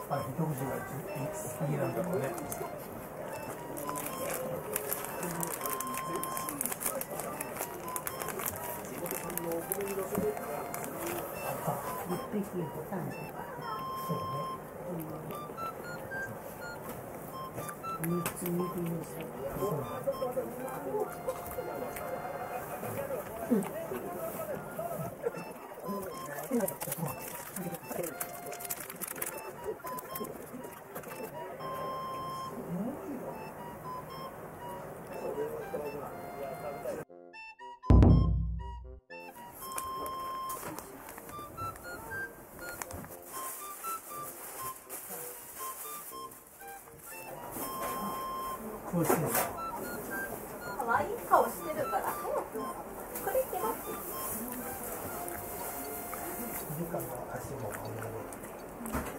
あ、一口が好きなんだろうね。 一匹ボタンとか。 そう三つ右にしたこうしてる。 可愛い顔してるから早くこれってなって。 時間の足も。